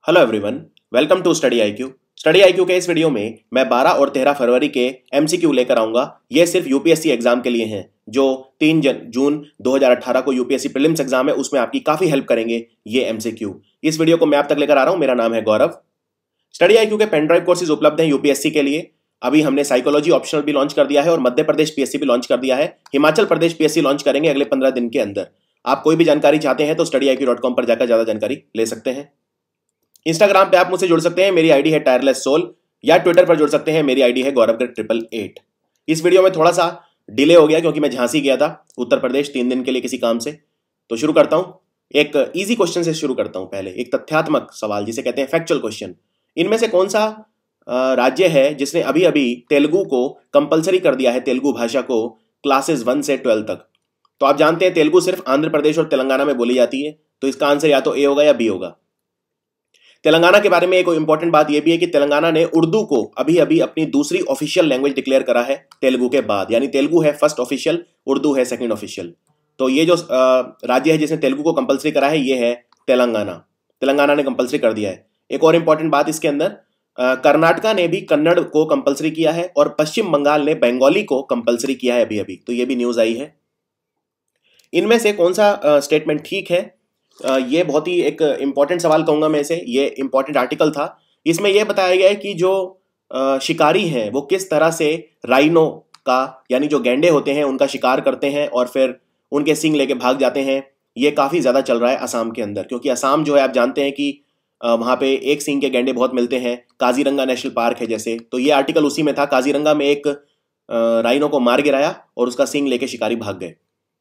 Hello everyone, welcome to study IQ. Study IQ के इस video में मैं 12 और 13 फरवरी के एमसीक्यू लेकर आऊंगा। ये सिर्फ यूपीएससी एग्जाम के लिए हैं जो 3 जून 2018 को यूपीएससी प्रीलिम्स एग्जाम है, उसमें आपकी काफी हेल्प करेंगे ये एमसीक्यू। इस वीडियो को मैं आप तक लेकर आ रहा हूं। मेरा नाम है गौरव। स्टडी आईक्यू के पेन ड्राइव कोर्सेज उपलब्ध हैं यूपीएससी के लिए। अभी हमने साइकोलॉजी ऑप्शनल भी लॉन्च कर दिया है और मध्य प्रदेश पीएससी भी लॉन्च कर दिया है। हिमाचल प्रदेश पीएससी लॉन्च करेंगे अगले 15 दिन के अंदर। आप कोई भी जानकारी चाहते हैं तो studyIQ.com पर जाकर ज्यादा जानकारी ले सकते हैं। इंस्टाग्राम पे आप मुझसे जुड़ सकते हैं, मेरी आईडी है टायरलेस सोल, या ट्विटर पर जुड़ सकते हैं, मेरी आईडी है गौरव888। इस वीडियो में थोड़ा सा डिले हो गया क्योंकि मैं झांसी गया था उत्तर प्रदेश 3 दिन के लिए किसी काम से। तो शुरू करता हूं, एक इजी क्वेश्चन से शुरू करता हूं। पहले एक तथ्यात्मक सवाल जिसे कहते हैं फैक्चुअल क्वेश्चन। इनमें से कौन सा राज्य है जिसने अभी अभी तेलुगु को कंपलसरी कर दिया है, तेलुगु भाषा को क्लासेस 1 से 12 तक? तो आप जानते हैं तेलुगु सिर्फ आंध्र प्रदेश और तेलंगाना में बोली जाती है, तो इसका आंसर या तो ए होगा या बी होगा। तेलंगाना के बारे में एक इंपॉर्टेंट बात यह भी है कि तेलंगाना ने उर्दू को अभी अभी अपनी दूसरी ऑफिशियल लैंग्वेज डिक्लेयर करा है तेलुगु के बाद, यानी तेलुगु है फर्स्ट ऑफिशियल, उर्दू है सेकंड ऑफिशियल। तो ये जो राज्य है जिसने तेलुगु को कंपलसरी करा है ये है तेलंगाना। तेलंगाना ने कंपलसरी कर दिया है। एक और इंपॉर्टेंट बात इसके अंदर, कर्नाटका ने भी कन्नड़ को कंपलसरी किया है और पश्चिम बंगाल ने बंगाली को कंपलसरी किया है अभी अभी, तो ये भी न्यूज आई है। इनमें से कौन सा स्टेटमेंट ठीक है? ये बहुत ही एक इंपॉर्टेंट सवाल कहूंगा मैं इसे। ये इंपॉर्टेंट आर्टिकल था, इसमें यह बताया गया है कि जो शिकारी हैं वो किस तरह से राइनो का, यानी जो गैंडे होते हैं उनका शिकार करते हैं और फिर उनके सींग लेके भाग जाते हैं। ये काफी ज्यादा चल रहा है असम के अंदर, क्योंकि असम जो है आप जानते हैं कि वहां पे एक सींग के गैंडे बहुत मिलते हैं। काजीरंगा नेशनल पार्क है जैसे, तो ये आर्टिकल उसी में था। काजीरंगा में एक राइनो को मार गिराया और उसका सींग लेके शिकारी भाग गए।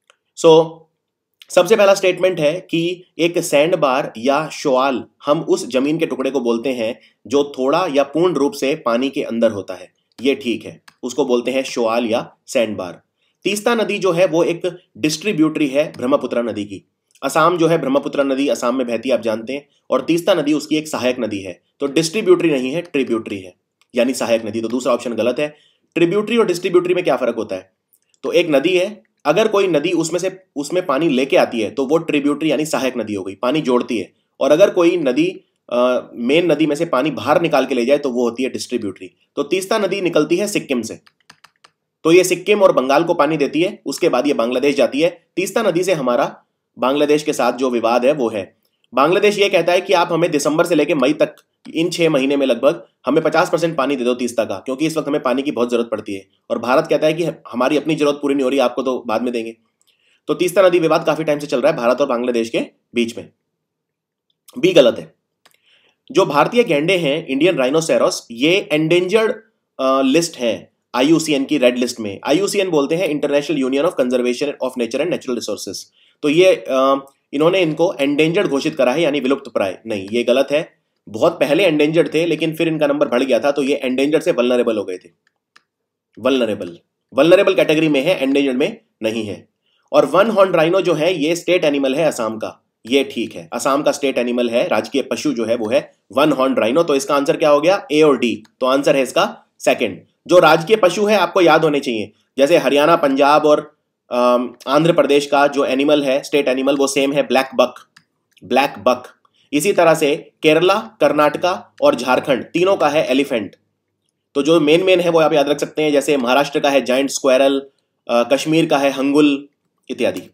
सबसे पहला स्टेटमेंट है कि एक सैंड बार या शोआल हम उस जमीन के टुकड़े को बोलते हैं जो थोड़ा या पूर्ण रूप से पानी के अंदर होता है। ये ठीक है, उसको बोलते हैं शोआल या सैंड बार। तीस्ता नदी जो है वो एक डिस्ट्रीब्यूटरी है ब्रह्मपुत्र नदी की। असम जो है ब्रह्मपुत्र नदी असम में बहती है, आप जानते हैं, और तीस्ता नदी उसकी एक सहायक नदी है। तो डिस्ट्रीब्यूटरी नहीं है, ट्रिब्यूटरी है, यानी सहायक नदी। तो दूसरा ऑप्शन गलत है। ट्रिब्यूटरी और डिस्ट्रीब्यूटरी में क्या फर्क होता है? तो एक नदी है, अगर कोई नदी उसमें पानी लेके आती है तो वो ट्रिब्यूटरी यानी सहायक नदी हो गई, पानी जोड़ती है। और अगर कोई नदी मेन नदी में से पानी बाहर निकाल के ले जाए तो वो होती है डिस्ट्रीब्यूटरी। तो तीस्ता नदी निकलती है सिक्किम से, तो ये सिक्किम और बंगाल को पानी देती है, उसके बाद ये बांग्लादेश जाती है। तीस्ता नदी से हमारा बांग्लादेश के साथ जो विवाद है वो है, बांग्लादेश ये कहता है कि आप हमें दिसंबर से लेकर मई तक, इन 6 महीने में लगभग हमें 50% पानी दे दो तीस्ता का, क्योंकि इस वक्त हमें पानी की बहुत जरूरत पड़ती है। और भारत कहता है कि हमारी अपनी जरूरत पूरी नहीं हो रही, आपको तो बाद में देंगे। तो तीस्ता नदी विवाद काफी टाइम से चल रहा है भारत और बांग्लादेश के बीच में। बी गलत है। जो भारतीय गैंडे हैं इंडियन राइनोसेरोस, ये एंडेंजर्ड लिस्ट है IUCN की रेड लिस्ट में। IUCN बोलते हैं international union of conservation of nature and natural resources. तो ये इन्होंने इनको एंडेंजर्ड घोषित करा है, यानी विलुप्त प्राय। नहीं, ये गलत है। बहुत पहले एंडेंजर्ड थे लेकिन फिर इनका नंबर बढ़ गया था, तो ये एंडेंजर्ड से वल्नरेबल हो गए थे। वल्नरेबल कैटेगरी में है, एंडेंजर्ड में नहीं है। और वन हॉर्न राइनो जो है ये स्टेट एनिमल है असम का, ये ठीक है। असम का स्टेट एनिमल है, राजकीय पशु जो है वो है वन हॉर्न राइनो। तो इसका आंसर क्या हो गया, ए और डी? तो आंसर है इसका सेकंड। जो राजकीय पशु है आपको याद होने चाहिए, जैसे हरियाणा, पंजाब और आंध्र प्रदेश का जो एनिमल है स्टेट एनिमल वो सेम है, ब्लैक बक। इसी तरह से केरला, कर्नाटका और झारखंड तीनों का है एलिफेंट। तो जो मेन है वो आप याद रख सकते हैं, जैसे महाराष्ट्र का है जायंट स्क्वेरल, कश्मीर का है हंगुल इत्यादि।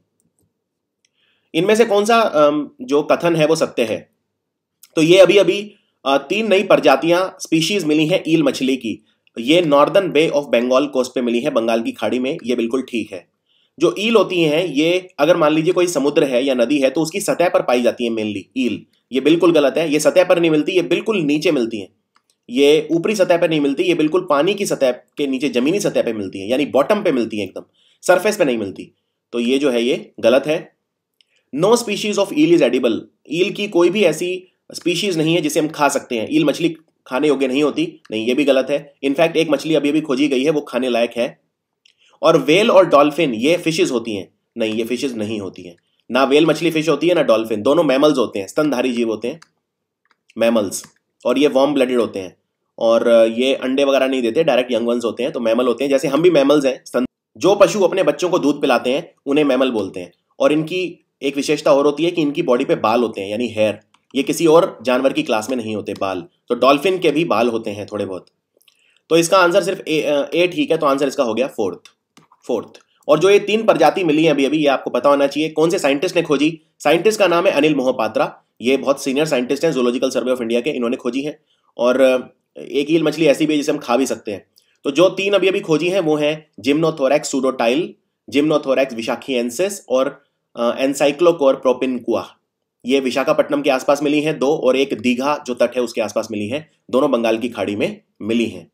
इनमें से कौन सा जो कथन है वो सत्य है? तो ये अभी अभी 3 नई प्रजातियां स्पीशीज मिली हैं ईल मछली की। ये northern bay of Bengal coast पे मिली है, बंगाल की खाड़ी में। ये बिल्कुल ठीक है। जो ईल होती हैं ये अगर मान लीजिए कोई समुद्र है या नदी है तो उसकी सतह पर पाई जाती है मेनली ईल। ये बिल्कुल गलत है। ये सतह पर नहीं मिलती, ये बिल्कुल नीचे मिलती हैं। ये ऊपरी सतह पर नहीं मिलती, ये बिल्कुल पानी की सतह के नीचे जमीनी सतह पे मिलती है, यानी बॉटम पे मिलती है, एकदम सरफेस पे नहीं मिलती। तो ये जो है ये गलत है। No species of eel is edible. Eel की कोई भी ऐसी स्पीशीज नहीं है जिसे हम खा सकते हैं। ईल मछली खाने योग्य नहीं होती। नहीं, ये भी गलत है। इनफैक्ट एक मछली अभी अभी खोजी गई है वो खाने लायक है। और वेल और डॉल्फिन ये फिशेज होती हैं। नहीं, ये फिशेज नहीं होती हैं। ना वेल मछली फिश होती है ना डॉल्फिन। दोनों मैमल्स होते हैं, स्तनधारी जीव होते हैं मैमल्स। और ये वार्म ब्लडेड होते हैं और ये अंडे वगैरह नहीं देते, डायरेक्ट यंग वंस होते हैं। तो मैमल होते हैं, जैसे हम भी मैमल्स हैं। जो पशु अपने बच्चों को दूध पिलाते हैं उन्हें मैमल बोलते हैं। और इनकी एक विशेषता और होती है कि इनकी बॉडी पे बाल होते हैं, यानी हेयर। ये किसी और जानवर की क्लास में नहीं होते बाल। तो डॉल्फिन के भी बाल होते हैं थोड़े बहुत। तो इसका आंसर सिर्फ ए ठीक है, तो आंसर इसका हो गया फोर्थ। और जो ये 3 प्रजाति मिली है अभी अभी, ये आपको पता होना चाहिए। कौन से साइंटिस्ट ने खोजी? साइंटिस्ट का नाम है अनिल मोहपात्रा। ये बहुत सीनियर साइंटिस्ट हैं जूलॉजिकल सर्वे ऑफ इंडिया के, इन्होंने खोजी है। और एक ईल मछली ऐसी भी है जिसे हम खा भी सकते हैं। तो जो 3 अभी अभी खोजी हैं वो है जिम्नोथोरैक्स सूडोटाइल, जिम्नोथोरैक्स विशाखिएंसिस और एनसाइक्लोकोर प्रोपिनकुआ। ये विशाखापट्टनम के आसपास मिली हैं 2, और एक दीघा जो तट है उसके आसपास मिली हैं, दोनों बंगाल की खाड़ी में मिली हैं।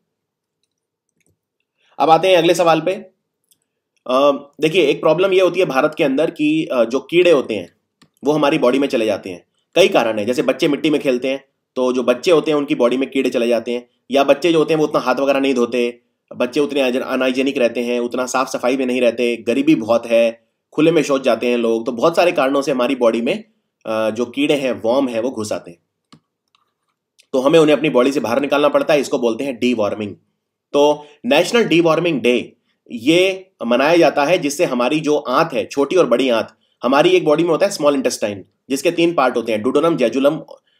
अब आते हैं अगले सवाल पे। देखिए, एक प्रॉब्लम ये होती है भारत के अंदर कि जो कीड़े होते हैं वो हमारी बॉडी में चले जाते हैं। कई कारण है, जैसे बच्चे मिट्टी में खेलते हैं तो जो बच्चे होते हैं उनकी बॉडी में कीड़े चले जाते हैं, या बच्चे जो होते हैं वो उतना हाथ वगैरह नहीं धोते, बच्चे उतने अनहाइजेनिक रहते हैं, उतना साफ सफाई में नहीं रहते, गरीबी बहुत है, खुले में शौच जाते हैं लोग। तो बहुत सारे कारणों से हमारी बॉडी में जो कीड़े हैं, वर्म है, वो घुस आते हैं। तो हमें उन्हें अपनी बॉडी से बाहर निकालना पड़ता है। इसको बोलते हैं डीवॉर्मिंग। तो नेशनल डीवॉर्मिंग डे ये मनाया जाता है जिससे हमारी जो आंत है, छोटी और बड़ी आंत, हमारी एक बॉडी में होता है स्मॉल इंटेस्टाइन, जिसके 3 पार्ट होते हैं, डुओडेनम, जेजुलम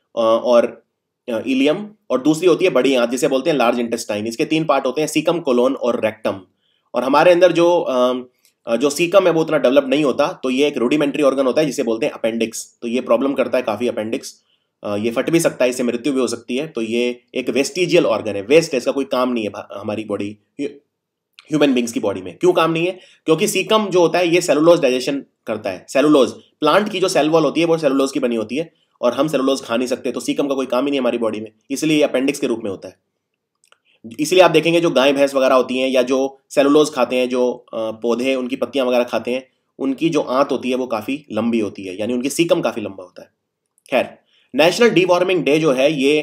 और इलियम, और दूसरी होती है बड़ी आंत जिसे बोलते हैं लार्ज इंटेस्टाइन। इसके 3 पार्ट होते हैं, सीकम, कोलोन और रेक्टम। और हमारे अंदर जो सीकम है वो उतना डेवलप नहीं होता, तो ये एक रूडिमेंट्री ऑर्गन होता है जिसे बोलते हैं अपेंडिक्स। तो ये प्रॉब्लम करता है काफी अपेंडिक्स, ये फट भी सकता है, इससे मृत्यु भी हो सकती है। तो ये एक वेस्टिजियल ऑर्गन है, वेस्ट है, इसका कोई काम नहीं है हमारी बॉडी, ह्यूमन बींग्स की बॉडी में। क्यों काम नहीं है? क्योंकि सीकम जो होता है ये सेलुलोज डाइजेशन करता है। सेलुलोज, प्लांट की जो सेल वॉल होती है वो सेलुलोज की बनी होती है, और हम सेलुलोज खा नहीं सकते, तो सीकम का कोई काम ही नहीं हमारी बॉडी में, इसलिए ये अपेंडिक्स के रूप में होता है। इसलिए आप देखेंगे जो गाय भैंस वगैरह होती हैं या जो सेलुलोज खाते हैं, जो पौधे उनकी पत्तियां वगैरह खाते हैं, उनकी जो आंत होती है वो काफी लंबी होती है, यानी उनकी सीकम काफी लंबा होता है। खैर, नेशनल डीवॉर्मिंग डे जो है ये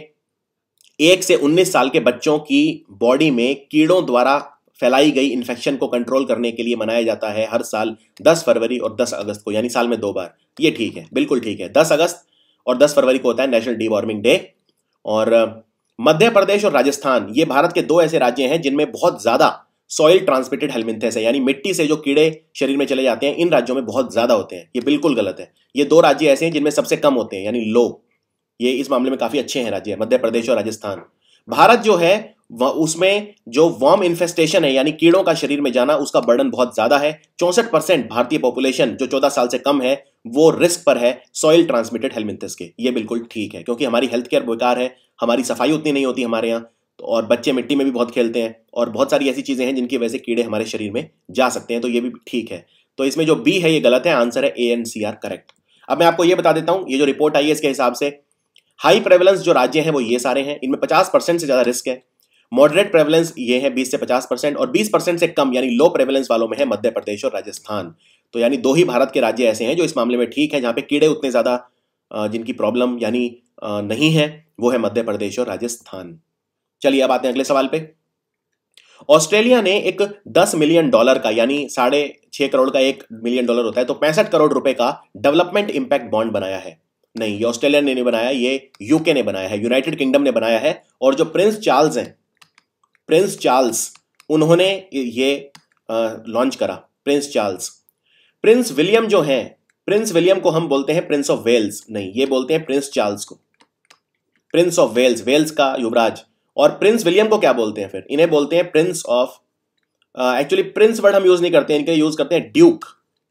1 से 19 साल के बच्चों की बॉडी में कीड़ों द्वारा फैलाई गई इन्फेक्शन को कंट्रोल करने के लिए मनाया जाता है हर साल 10 फरवरी और 10 अगस्त को, यानी साल में 2 बार। ये ठीक है, बिल्कुल ठीक है। 10 अगस्त और 10 फरवरी को होता है नेशनल डीवॉर्मिंग डे। और मध्य प्रदेश और राजस्थान ये भारत के 2 ऐसे राज्य हैं जिनमें बहुत ज्यादा सॉइल ट्रांसमिटेड हेलमिंथेस है, यानी मिट्टी से जो कीड़े शरीर में चले जाते हैं, इन राज्यों में बहुत ज्यादा होते हैं। ये बिल्कुल गलत है। ये 2 राज्य ऐसे हैं जिनमें सबसे कम होते हैं, यानी लो। ये इस मामले में काफी अच्छे हैं राज्य, मध्य प्रदेश और राजस्थान। भारत जो है उसमें जो वर्म इन्फेस्टेशन है, यानी कीड़ों का शरीर में जाना, उसका बर्डन बहुत ज्यादा है। 64% भारतीय पॉपुलेशन जो 14 साल से कम है वो रिस्क पर है सॉइल ट्रांसमिटेड हेलमिंथेस के। ये बिल्कुल ठीक है, क्योंकि हमारी हेल्थ केयर बेकार है, हमारी सफाई उतनी नहीं होती हमारे यहाँ, और बच्चे मिट्टी में भी बहुत खेलते हैं, और बहुत सारी ऐसी चीजें हैं जिनकी वजह से कीड़े हमारे शरीर में जा सकते हैं। तो ये भी ठीक है। तो इसमें जो बी है ये गलत है, आंसर है ANCR करेक्ट। अब मैं आपको ये बता देता हूं, ये जो रिपोर्ट आई है इसके हिसाब से हाई प्रेवलेंस जो राज्य हैं वो ये सारे हैं, इनमें 50% से ज्यादा रिस्क है। मॉडरेट प्रेवलेंस ये है 20 से 50%, और 20% से कम यानी लो प्रेवलेंस वालों में है मध्य प्रदेश और राजस्थान। तो यानी 2 ही भारत के राज्य ऐसे हैं जो इस मामले में ठीक है, जहां पे कीड़े उतने ज्यादा जिनकी प्रॉब्लम यानी नहीं है, वो है मध्य प्रदेश और राजस्थान। चलिए अब आते हैं अगले सवाल पे। ऑस्ट्रेलिया ने एक $10 मिलियन का, यानी 6.5 करोड़ का $1 मिलियन होता है, तो 65 करोड़ रुपए का डेवलपमेंट इंपैक्ट बॉन्ड बनाया है। नहीं, ये ऑस्ट्रेलिया ने नहीं बनाया, ये यूके ने बनाया है, यूनाइटेड किंगडम ने बनाया है। और जो प्रिंस चार्ल्स हैं, प्रिंस चार्ल्स, उन्होंने ये लॉन्च करा। Prince Charles. प्रिंस विलियम जो हैं, प्रिंस विलियम को हम बोलते हैं प्रिंस ऑफ वेल्स, नहीं, ये बोलते हैं प्रिंस चार्ल्स को प्रिंस ऑफ वेल्स, वेल्स का युवराज। और प्रिंस विलियम को क्या बोलते हैं फिर? इन्हें बोलते हैं Prince of, actually Prince word हम यूज नहीं करते हैं, इनके यूज करते हैं ड्यूक,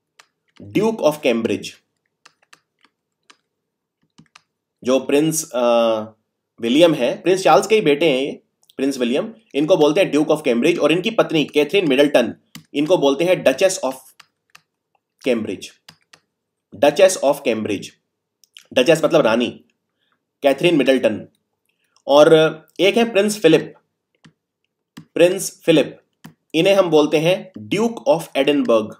ड्यूक ऑफ कैम्ब्रिज। जो प्रिंस विलियम है, प्रिंस चार्ल्स के ही बेटे हैं ये, प्रिंस विलियम, इनको बोलते हैं ड्यूक ऑफ कैम्ब्रिज। और इनकी पत्नी कैथरीन मिडल्टन, इनको बोलते हैं duchess of Cambridge, duchess of Cambridge. Duchess मतलब रानी, कैथरीन मिडल्टन। और एक है प्रिंस फिलिप, प्रिंस फिलिप, इन्हें हम बोलते हैं duke of Edinburgh.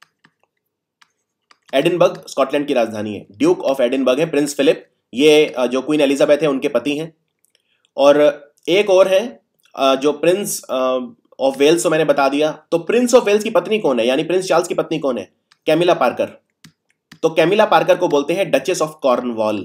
Edinburgh Scotland की राजधानी है, ड्यूक ऑफ एडिनबर्ग है प्रिंस फिलिप। ये जो क्वीन एलिजाबेथ है उनके पति हैं। और एक और है जो प्रिंस ऑफ वेल्स, तो मैंने बता दिया। तो प्रिंस ऑफ वेल्स की पत्नी कौन है, यानी प्रिंस चार्ल्स की पत्नी कौन है? Camilla Parker. तो कैमिला पार्कर को बोलते हैं duchess of Cornwall,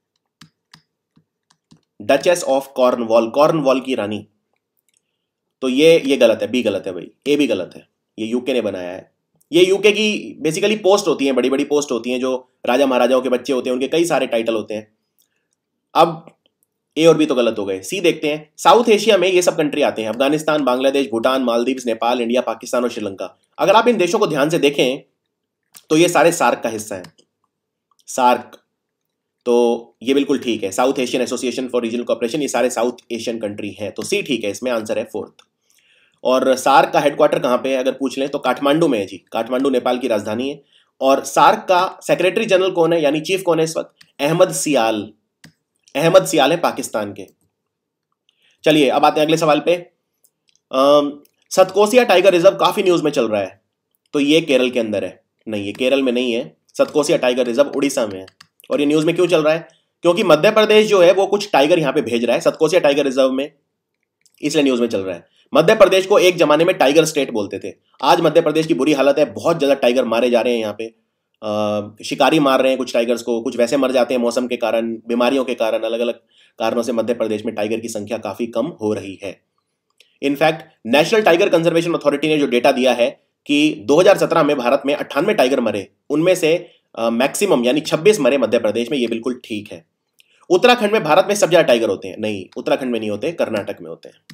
duchess of Cornwall, Cornwall की रानी। तो ये गलत है, बी गलत है भाई, ए भी गलत है, ये यूके ने बनाया है। ये यूके की बेसिकली पोस्ट होती हैं, बड़ी बड़ी पोस्ट होती हैं, जो राजा महाराजाओं के बच्चे होते हैं उनके कई सारे टाइटल होते हैं। अब ए और बी तो गलत हो गए, सी देखते हैं। साउथ एशिया में ये सब कंट्री आते हैं, अफगानिस्तान, बांग्लादेश, भूटान, मालदीव्स, नेपाल, इंडिया, पाकिस्तान और श्रीलंका। अगर आप इन देशों को ध्यान से देखें तो ये सारे सार्क का हिस्सा हैं, सार्क। तो ये बिल्कुल ठीक है, South Asian association for regional cooperation, ये सारे साउथ एशियन कंट्री हैं, तो सी ठीक है, इसमें आंसर है फोर्थ। और सार्क का हेडक्वार्टर कहाँ पे है अगर पूछ लें तो काठमांडू में है जी, काठमांडू नेपाल की राजधानी है। और सार्क का सेक्रेटरी जनरल कौन है, यानी चीफ कौन है इस वक्त? अहमद सियाल, अहमद सियाल है पाकिस्तान के। चलिए अब आते हैं अगले सवाल पे। सतकोसिया टाइगर रिजर्व काफी न्यूज में चल रहा है, तो ये केरल के अंदर है? नहीं, ये केरल में नहीं है, सतकोसिया टाइगर रिजर्व उड़ीसा में है। और ये न्यूज में क्यों चल रहा है? क्योंकि मध्य प्रदेश जो है वो कुछ टाइगर यहां पे भेज रहा है सतकोसिया टाइगर रिजर्व में, इसलिए न्यूज में चल रहा है। मध्य प्रदेश को एक जमाने में टाइगर स्टेट बोलते थे, आज मध्य प्रदेश की बुरी हालत है, बहुत ज्यादा टाइगर मारे जा रहे हैं यहाँ पे। शिकारी मार रहे हैं कुछ टाइगर्स को, कुछ वैसे मर जाते हैं मौसम के कारण, बीमारियों के कारण, अलग अलग कारणों से मध्य प्रदेश में टाइगर की संख्या काफी कम हो रही है। In fact national tiger conservation authority ने जो डेटा दिया है कि 2017 में भारत में 98 टाइगर मरे, उनमें से मैक्सिमम यानी 26 मरे मध्य प्रदेश में, ये बिल्कुल ठीक है। उत्तराखंड में भारत में सब ज्यादा टाइगर होते हैं? नहीं, उत्तराखंड में नहीं होते, कर्नाटक में होते हैं।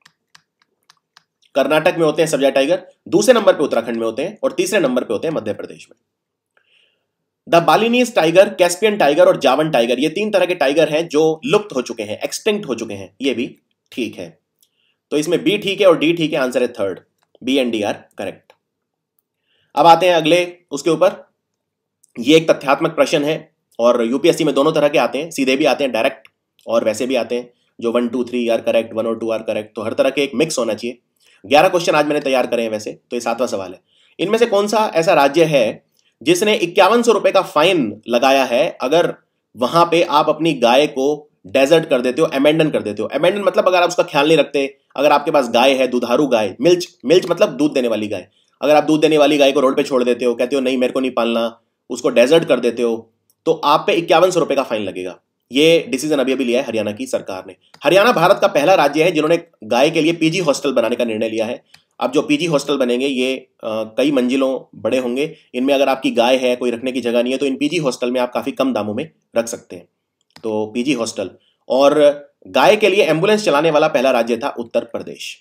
कर्नाटक में होते हैं सब ज्यादा टाइगर, दूसरे नंबर पे उत्तराखंड में होते हैं और तीसरे नंबर पे होते हैं मध्य प्रदेश में। The Balinese tiger, Caspian tiger और जावन टाइगर, ये 3 तरह के टाइगर हैं जो लुप्त हो चुके हैं, एक्सटिंक्ट हो चुके हैं, ये भी ठीक है। तो इसमें बी ठीक है और डी ठीक है, आंसर है third, B and D are correct. अब आते हैं अगले उसके ऊपर। ये एक तथ्यात्मक प्रश्न है और यूपीएससी में दोनों तरह के आते हैं, सीधे भी आते हैं डायरेक्ट और वैसे भी आते हैं, जो 1 2 3 आर करेक्ट, 1 और 2 आर करेक्ट, तो हर तरह के एक मिक्स होना चाहिए। 11 क्वेश्चन आज मैंने तैयार करे हैं वैसे, तो ये 7वां सवाल है। इनमें से कौन सा ऐसा राज्य है जिसने 5100 रुपए का फाइन लगाया है अगर वहां पे आप अपनी गाय को डेजर्ट कर देते हो, अमेंडन कर देते हो? अमेंडन मतलब अगर आप उसका ख्याल नहीं रखते, अगर आपके पास गाय है, दुधारू गाय, मिल्च, मिल्च मतलब दूध देने वाली गाय, अगर आप दूध देने वाली गाय को रोड पे छोड़ देते हो, कहते हो नहीं मेरे को नहीं पालना, उसको डेजर्ट कर देते हो, तो आप पे 5100 रुपए का फाइन लगेगा। ये डिसीजन अभी अभी लिया है हरियाणा की सरकार ने। हरियाणा भारत का पहला राज्य है जिन्होंने गाय के लिए पीजी हॉस्टल बनाने का निर्णय लिया है। अब जो पीजी हॉस्टल बनेंगे ये कई मंजिलों बड़े होंगे, इनमें अगर आपकी गाय है, कोई रखने की जगह नहीं है, तो इन पीजी हॉस्टल में आप काफी कम दामों में रख सकते हैं, तो पीजी हॉस्टल। और गाय के लिए एम्बुलेंस चलाने वाला पहला राज्य था उत्तर प्रदेश।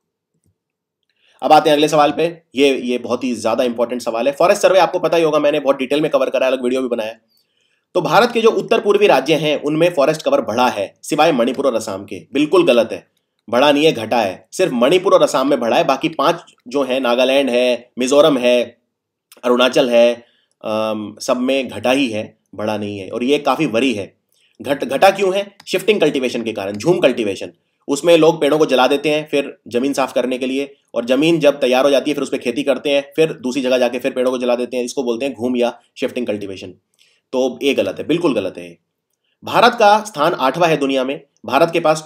अब आते हैं अगले सवाल पे। ये बहुत ही ज्यादा इंपॉर्टेंट सवाल है। फॉरेस्ट सर्वे आपको पता ही होगा, मैंने बहुत डिटेल में कवर करा, अलग वीडियो भी बनाया। तो भारत के जो उत्तर पूर्वी राज्य हैं उनमें फॉरेस्ट कवर बढ़ा है, सिवाय मणिपुर और असम के। बिल्कुल गलत है, बढ़ा नहीं है, घटा है। सिर्फ मणिपुर और असम में बढ़ा है, बाकी 5 जो है, नागालैंड है, मिजोरम है, अरुणाचल है, सब में घटा ही है, बढ़ा नहीं है। और ये काफी वरी है। घटा क्यों है? शिफ्टिंग कल्टीवेशन के कारण, झूम कल्टीवेशन। उसमें लोग पेड़ों को जला देते हैं फिर जमीन साफ करने के लिए, और जमीन जब तैयार हो जाती है फिर उस पर खेती करते हैं, फिर दूसरी जगह जाके फिर पेड़ों को जला देते हैं। इसको बोलते हैं घूम या शिफ्टिंग कल्टीवेशन। तो ये गलत है, बिल्कुल गलत है। भारत का स्थान 8वां है दुनिया में। भारत के पास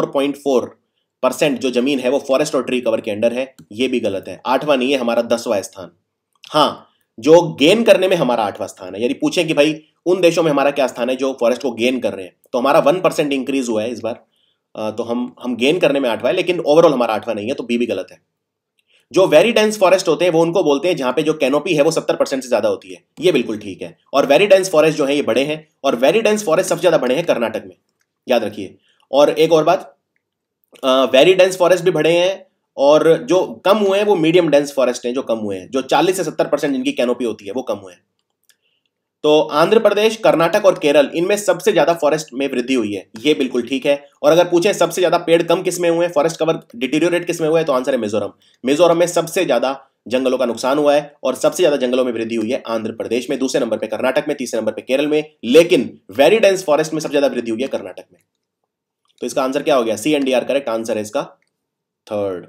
24.4% जो जमीन है वो फॉरेस्ट और ट्री कवर के अंडर है, ये भी गलत है। 8वां नहीं है, हमारा 10वां स्थान। हाँ, जो गेन करने में हमारा 8वां स्थान है। यदि पूछें कि भाई उन देशों में हमारा क्या स्थान है जो फॉरेस्ट को गेन कर रहे हैं, तो हमारा 1% इंक्रीज हुआ है इस बार, तो हम गेन करने में 8वां है, लेकिन ओवरऑल हमारा 8वां नहीं है, तो बी भी गलत है। जो वेरी डेंस फॉरेस्ट होते हैं वो उनको बोलते हैं जहां पे जो कैनोपी है वो 70% से ज्यादा होती है, ये बिल्कुल ठीक है। और वेरी डेंस फॉरेस्ट जो है ये बड़े हैं, और वेरी डेंस फॉरेस्ट सबसे ज्यादा बड़े हैं कर्नाटक में, याद रखिए। और एक और बात, वेरी डेंस फॉरेस्ट भी बड़े हैं, और जो कम हुए हैं वो मीडियम डेंस फॉरेस्ट हैं जो कम हुए हैं, जो 40 से 70% जिनकी कैनोपी होती है वो कम हुए हैं। तो आंध्र प्रदेश, कर्नाटक और केरल, इनमें सबसे ज्यादा फॉरेस्ट में वृद्धि हुई है, ये बिल्कुल ठीक है। और अगर पूछें सबसे ज्यादा पेड़ कम किसमें हुए हैं, फॉरेस्ट कवर डिटीरियोरेट किसमें हुआ है, तो आंसर है मिजोरम। मिजोरम में सबसे ज्यादा जंगलों का नुकसान हुआ है, और सबसे ज्यादा जंगलों में वृद्धि हुई है आंध्र प्रदेश में, दूसरे नंबर पे कर्नाटक में, तीसरे नंबर पे केरल में, लेकिन वेरी डेंस फॉरेस्ट में सबसे ज्यादा वृद्धि हुई है कर्नाटक में। तो इसका आंसर क्या हो गया? C and D are correct, answer है इसका थर्ड।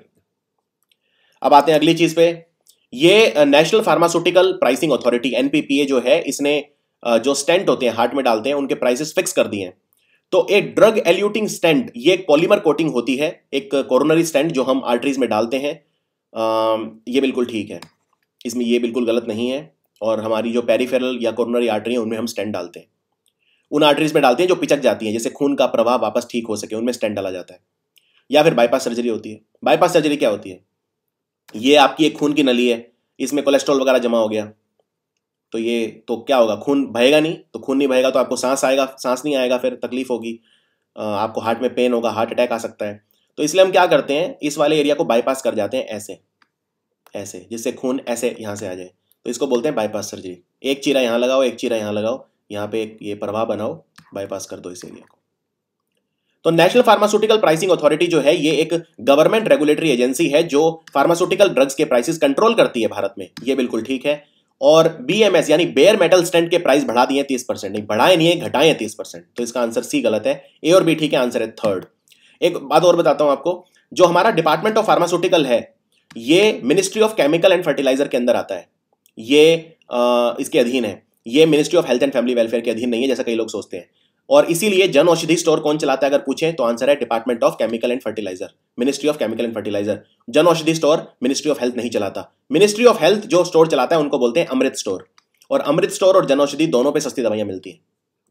अब आते हैं अगली चीज पे। ये national pharmaceutical pricing authority NPPA जो है, इसने जो स्टेंट होते हैं हार्ट में डालते हैं उनके प्राइसेस फिक्स कर दिए हैं। तो एक ड्रग एल्यूटिंग स्टेंट, ये एक पॉलीमर कोटिंग होती है, एक कोरोनरी स्टेंट जो हम आर्टरीज में डालते हैं, ये बिल्कुल ठीक है, इसमें ये बिल्कुल गलत नहीं है। और हमारी जो पेरिफेरल या कोरोनरी आर्टरी है उनमें हम स्टेंट डालते हैं, उन आर्टरीज में डालते हैं जो पिचक जाती हैं, जैसे खून का प्रवाह वापस ठीक हो सके, उनमें स्टेंट डाला जाता है। या फिर बाईपास सर्जरी होती है। बाईपास सर्जरी क्या होती है? ये आपकी एक खून की नली है, इसमें कोलेस्ट्रॉल वगैरह जमा हो गया, तो ये तो क्या होगा, खून बहेगा नहीं, तो खून नहीं बहेगा तो आपको सांस आएगा, सांस नहीं आएगा फिर तकलीफ होगी, आपको हार्ट में पेन होगा, हार्ट अटैक आ सकता है। तो इसलिए हम क्या करते हैं, इस वाले एरिया को बाईपास कर जाते हैं ऐसे ऐसे, जिससे खून ऐसे यहाँ से आ जाए, तो इसको बोलते हैं बाईपास सर्जरी। एक चीरा यहाँ लगाओ, एक चीरा यहाँ लगाओ, यहाँ पे एक ये प्रवाह बनाओ, बाईपास कर दो इस एरिया को। तो नेशनल फार्मास्यूटिकल प्राइसिंग अथॉरिटी जो है, ये एक गवर्नमेंट रेगुलेटरी एजेंसी है जो फार्मास्यूटिकल ड्रग्स के प्राइसेस कंट्रोल करती है भारत में, ये बिल्कुल ठीक है। और बीएमएस यानी बेयर मेटल स्टेंट के प्राइस बढ़ा दिए 30%, नहीं बढ़ाए नहीं है, घटाए हैं 30%, तो इसका आंसर सी गलत है, ए और बी ठीक है, आंसर है थर्ड। एक बात और बताता हूं आपको, जो हमारा डिपार्टमेंट ऑफ फार्मास्यूटिकल है ये ministry of chemical and fertiliser के अंदर आता है, ये इसके अधीन है, ये ministry of health and family welfare के अधीन नहीं है जैसा कई लोग सोचते हैं। और इसीलिए जन औषधि स्टोर कौन चलाता है अगर पूछें तो आंसर है department of chemical and fertiliser, ministry of chemical and fertiliser. Jan Aushadhi store ministry of health नहीं चलाता, मिनिस्ट्री ऑफ हेल्थ जो स्टोर चलाता है उनको बोलते हैं अमृत स्टोर, और अमृत स्टोर और जन औषधि दोनों पे सस्ती दवाइयां मिलती हैं।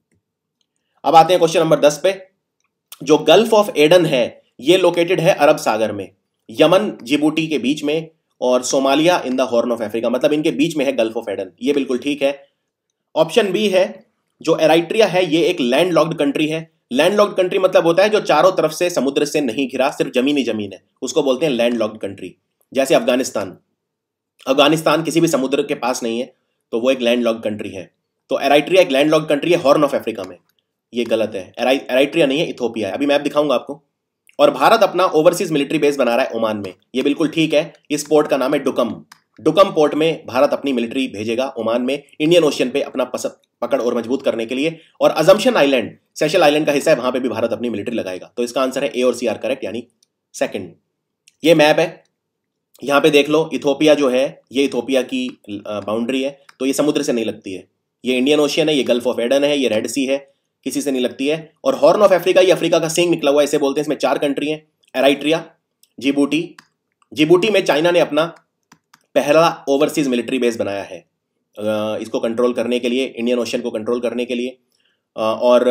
अब आते हैं क्वेश्चन नंबर 10 पे। जो गल्फ ऑफ एडन है ये लोकेटेड है अरब सागर में, यमन जिबूटी के बीच में, और Somalia in the horn of Africa, मतलब इनके बीच में है गल्फ ऑफ एडन, ये बिल्कुल ठीक है। ऑप्शन बी है, जो एराइट्रिया है ये एक लैंड लॉक्ड कंट्री है। लैंड लॉक्ड कंट्री मतलब होता है जो चारों तरफ से समुद्र से नहीं घिरा, सिर्फ जमीन ही जमीन है, उसको बोलते हैं लैंड लॉक्ड कंट्री। जैसे अफगानिस्तान, अफगानिस्तान किसी भी समुद्र के पास नहीं है तो वो एक लैंड लॉक्ड कंट्री है। तो एराइट्रिया एक लैंड लॉक्ड कंट्री है हॉर्न ऑफ अफ्रीका में, ये गलत है, एराइट्रिया नहीं है, इथोपिया है। अभी मैप दिखाऊंगा आपको। और भारत अपना ओवरसीज मिलिट्री बेस बना रहा है ओमान में, ये बिल्कुल ठीक है। इस पोर्ट का नाम है डुकम, डुकम पोर्ट में भारत अपनी मिलिट्री भेजेगा ओमान में, इंडियन ओशियन पे अपना पकड़ और मजबूत करने के लिए। और अजम्पशन आइलैंड सेशल आइलैंड का हिस्सा है, वहां पे भी भारत अपनी मिलिट्री लगाएगा। तो इसका आंसर है ए और सी आर करेक्ट, यानी सेकंड। ये मैप है, यहां पे देख लो, इथोपिया जो है ये इथोपिया की बाउंड्री है, तो ये समुद्र से नहीं लगती है, ये इंडियन ओशियन है, ये गल्फ ऑफ एडन है, ये रेड सी है, किसी से नहीं लगती है। और हॉर्न ऑफ अफ्रीका, ये अफ्रीका का सींग निकला हुआ है, इसे बोलते हैं। इसमें 4 कंट्री हैं, एराइट्रिया, जिबूटी, जिबूटी में चाइना ने अपना पहला ओवरसीज मिलिट्री बेस बनाया है इसको कंट्रोल करने के लिए, इंडियन ओशन को कंट्रोल करने के लिए। और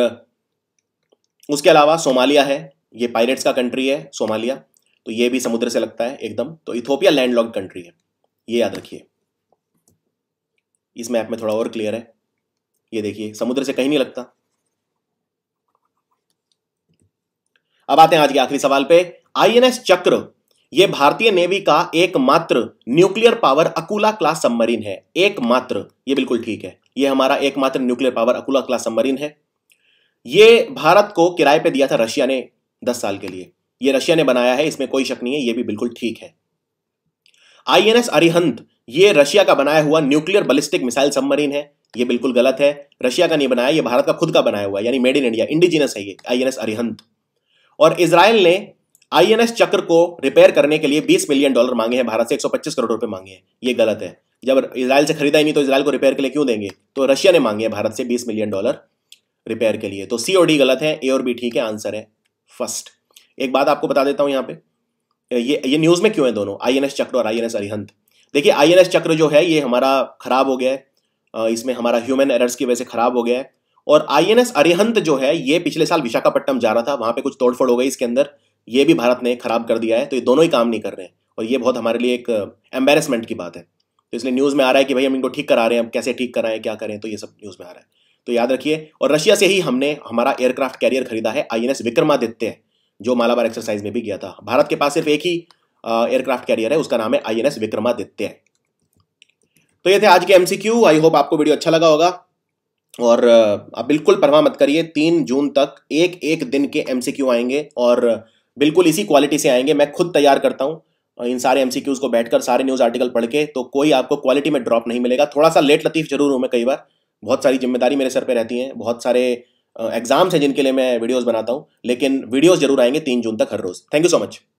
उसके अलावा सोमालिया है, ये पायरेट्स का कंट्री है सोमालिया, तो ये भी समुद्र से लगता है एकदम। तो इथोपिया लैंड लॉक्ड कंट्री है, ये याद रखिए। इस मैप में थोड़ा और क्लियर है, ये देखिए समुद्र से कहीं नहीं लगता। अब आते हैं आज के आखिरी सवाल पे। आईएनएस चक्र ये भारतीय नेवी का एकमात्र nuclear power Akula class submarine है, एकमात्र, ये बिल्कुल ठीक है, ये हमारा एकमात्र nuclear power Akula class submarine है। ये भारत को किराए पे दिया था रशिया ने 10 साल के लिए, ये रशिया ने बनाया है, इसमें कोई शक नहीं है, ये भी बिल्कुल ठीक है। आईएनएस अरिहंत ये रशिया का बनाया हुआ न्यूक्लियर बैलिस्टिक मिसाइल सबमरीन है, ये बिल्कुल गलत है, रशिया का नहीं बनाया, ये भारत का खुद का बनाया हुआ है, यानी मेड इन इंडिया, इंडिजिनस है ये आईएनएस अरिहंत। और इजराइल ने आईएनएस चक्र को रिपेयर करने के लिए $20 मिलियन मांगे हैं भारत से, 125 करोड़ रुपए मांगे हैं, ये गलत है। जब इजराइल से खरीदा ही नहीं तो इजराइल को रिपेयर के लिए क्यों देंगे, तो रशिया ने मांगे हैं भारत से $20 मिलियन रिपेयर के लिए। तो सी और डी गलत है, ए और बी ठीक है, आंसर है फर्स्ट। एक बात आपको बता देता हूं यहाँ पे, ये न्यूज में क्यों है दोनों, आईएनएस चक्र और आईएनएस अरिहंत। देखिए आईएनएस चक्र जो है ये हमारा खराब हो गया है, इसमें हमारा ह्यूमन एरर्स की वजह से खराब हो गया है। और आईएनएस अरिहंत जो है ये पिछले साल विशाखापट्टनम जा रहा था, वहां पे कुछ तोड़फोड़ हो गई इसके अंदर, ये भी भारत ने खराब कर दिया है। तो ये दोनों ही काम नहीं कर रहे हैं, और ये बहुत हमारे लिए एक एम्बेरसमेंट की बात है। तो इसलिए न्यूज़ में आ रहा है कि भाई हम इनको ठीक करा रहे हैं, हम कैसे ठीक कराएं, क्या करें, तो ये सब न्यूज़ में आ रहा है, तो याद रखिए। और रशिया से ही हमने हमारा एयरक्राफ्ट कैरियर खरीदा है आईएनएस विक्रमादित्य, जो मालाबार एक्सरसाइज में भी गया था। भारत के पास सिर्फ एक ही एयरक्राफ्ट कैरियर है, उसका नाम है आईएनएस विक्रमादित्य। तो ये थे आज के एमसीक्यू। आई होप आपको वीडियो अच्छा लगा होगा, और आप बिल्कुल परवाह मत करिए, 3 जून तक एक दिन के एमसीक्यू आएंगे, और बिल्कुल इसी क्वालिटी से आएंगे। मैं खुद तैयार करता हूँ इन सारे एमसीक्यूज को बैठकर, सारे न्यूज़ आर्टिकल पढ़ के, तो कोई आपको क्वालिटी में ड्रॉप नहीं मिलेगा। थोड़ा सा लेट लतीफ जरूर हूँ मैं कई बार, बहुत सारी जिम्मेदारी मेरे सर पे रहती है, बहुत सारे एग्जाम्स हैं जिनके लिए मैं वीडियोस बनाता हूँ, लेकिन वीडियोस जरूर आएंगे 3 जून तक हर रोज। Thank you so much.